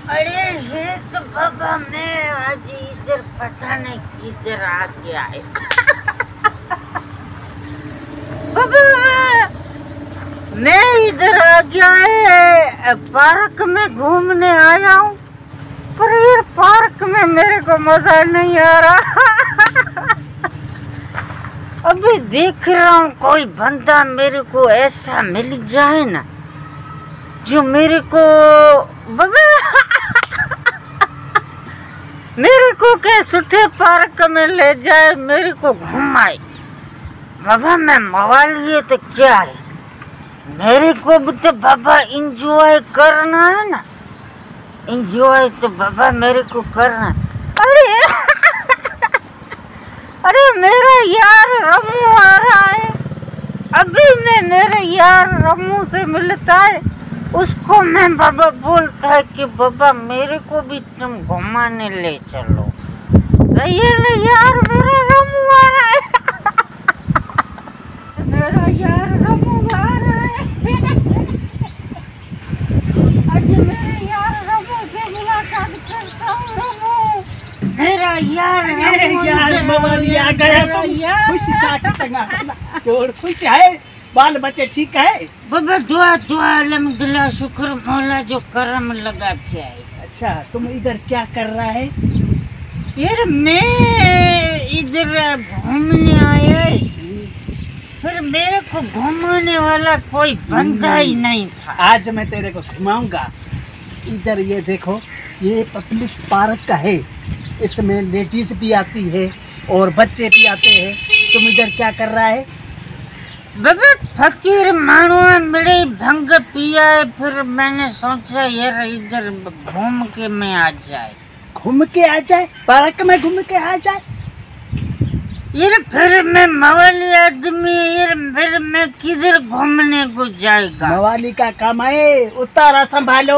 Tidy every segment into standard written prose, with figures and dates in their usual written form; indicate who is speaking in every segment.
Speaker 1: अरे ये तो बाबा मैं आज इधर पता नहीं किधर आ गया है। बाबा मैं इधर आ गया है, पार्क में घूमने आया हूँ, पर ये पार्क में मेरे को मजा नहीं आ रहा। अभी देख रहा हूँ कोई बंदा मेरे को ऐसा मिल जाए ना जो मेरे को बाबा मेरे को क्या सुठे पार्क में ले जाए, मेरे को घुमाए। बाबा मैं मवाली तो क्या है, मेरे को भी तो बाबा इंजॉय करना है ना, इंजॉय तो बाबा मेरे को करना है। अरे मेरा यार रमू आ रहा है, अभी मैं मेरे यार रमू से मिलता है, उसको मैं बाबा बोलता है कि बाबा मेरे को भी तुम घुमाने ले चलो। सही है ना यार, मेरा रमू आ रहा है। मेरा यार रमू आ रहा है। आज मेरे यार रमू से मुलाकात करता हूँ। रमू मेरा यार
Speaker 2: मवाली आ गया, तुम खुश है? बाल बच्चे ठीक है?
Speaker 1: बाबा दुआ दुआ अल्हम्दुलिल्लाह, शुक्र मौला जो करम लगा के आए।
Speaker 2: अच्छा तुम इधर क्या कर रहा है?
Speaker 1: यार मैं इधर घूमने आया है, फिर मेरे को घुमाने वाला कोई बंदा ही नहीं था।
Speaker 2: आज मैं तेरे को घुमाऊंगा। इधर ये देखो, ये पब्लिक पार्क का है, इसमें लेडीज भी आती है और बच्चे भी आते हैं। तुम इधर क्या कर रहा है?
Speaker 1: बाबा फकीर मानो मेरे भंग पिया है, फिर मैंने सोचा यार इधर घूम के मैं आ जाए।
Speaker 2: घूम के आ जाए? पार्क में घूम के आ जाए?
Speaker 1: यार फिर मैं मवाली आदमी, यार फिर मैं किधर घूमने को जाएगा?
Speaker 2: मवाली का काम है, उतारा संभालो।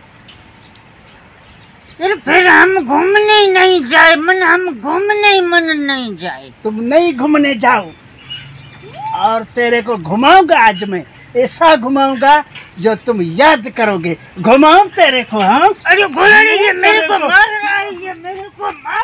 Speaker 1: यार फिर हम घूमने ही नहीं जाए, हम घूमने ही मन नहीं जाए।
Speaker 2: तुम नहीं घूमने जाओ और तेरे को घुमाऊंगा। आज मैं ऐसा घुमाऊंगा जो तुम याद करोगे। घुमाऊं तेरे को? हाँ
Speaker 1: अरे गोला ये मेरे को मार रहा है, ये मेरे को मार